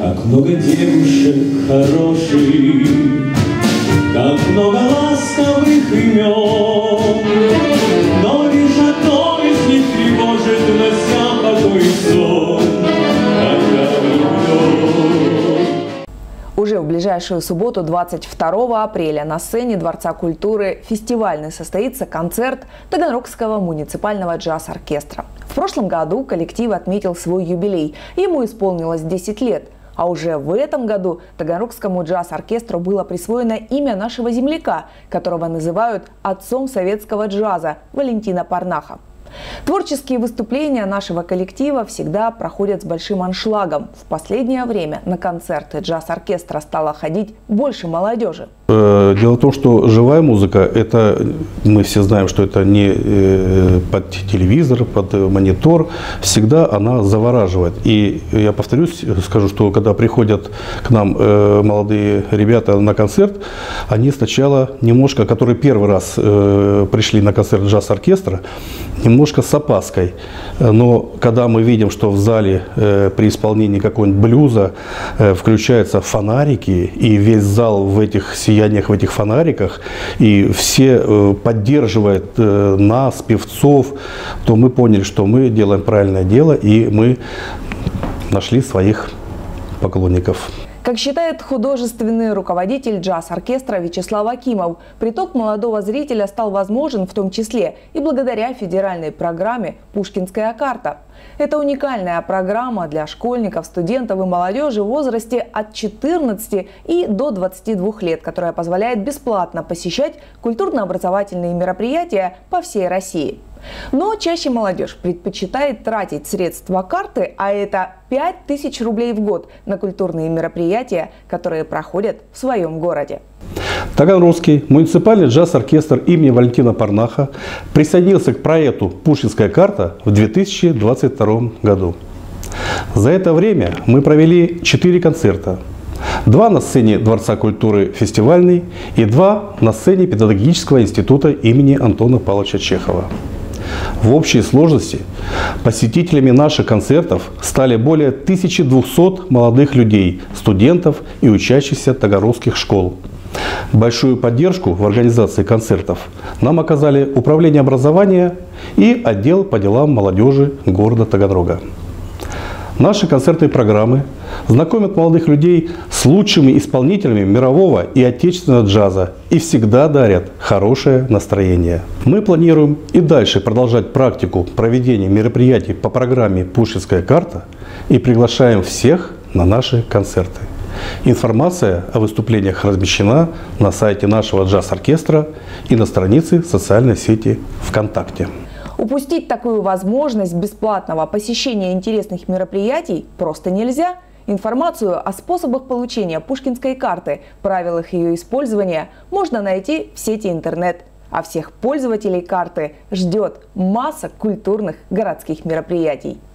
Как много девушек хороших, как много ласковых имен, но лишь одно из них тревожит, унося покой и сон, когда влюблен. Уже в ближайшую субботу, 22 апреля, на сцене Дворца культуры «Фестивальный» состоится концерт Таганрогского муниципального джаз-оркестра. В прошлом году коллектив отметил свой юбилей, ему исполнилось 10 лет. А уже в этом году Таганрогскому джаз-оркестру было присвоено имя нашего земляка, которого называют отцом советского джаза – Валентина Парнаха. Творческие выступления нашего коллектива всегда проходят с большим аншлагом. В последнее время на концерты джаз-оркестра стало ходить больше молодежи. Дело в том, что живая музыка, это мы все знаем, что это не под телевизор, под монитор, всегда она завораживает. И я повторюсь, скажу, что когда приходят к нам молодые ребята на концерт, они сначала немножко, которые первый раз пришли на концерт джаз-оркестра, немножко с опаской. Но когда мы видим, что в зале при исполнении какого-нибудь блюза включаются фонарики, и весь зал в этих сияниях, в этих фонариках, и все поддерживают нас, певцов, то мы поняли, что мы делаем правильное дело, и мы нашли своих поклонников. Как считает художественный руководитель джаз-оркестра Вячеслав Акимов, приток молодого зрителя стал возможен в том числе и благодаря федеральной программе «Пушкинская карта». Это уникальная программа для школьников, студентов и молодежи в возрасте от 14 и до 22 лет, которая позволяет бесплатно посещать культурно-образовательные мероприятия по всей России. Но чаще молодежь предпочитает тратить средства карты, а это 5000 рублей в год, на культурные мероприятия, которые проходят в своем городе. Таганрогский муниципальный джаз-оркестр имени Валентина Парнаха присоединился к проекту «Пушкинская карта» в 2022 году. За это время мы провели 4 концерта. 2 на сцене Дворца культуры «Фестивальный» и 2 на сцене Педагогического института имени Антона Павловича Чехова. В общей сложности посетителями наших концертов стали более 1200 молодых людей, студентов и учащихся таганрогских школ. Большую поддержку в организации концертов нам оказали Управление образования и отдел по делам молодежи города Таганрога. Наши концертные программы знакомят молодых людей с лучшими исполнителями мирового и отечественного джаза и всегда дарят хорошее настроение. Мы планируем и дальше продолжать практику проведения мероприятий по программе «Пушкинская карта» и приглашаем всех на наши концерты. Информация о выступлениях размещена на сайте нашего джаз-оркестра и на странице социальной сети ВКонтакте. Упустить такую возможность бесплатного посещения интересных мероприятий просто нельзя. Информацию о способах получения Пушкинской карты, правилах ее использования можно найти в сети интернет. А всех пользователей карты ждет масса культурных городских мероприятий.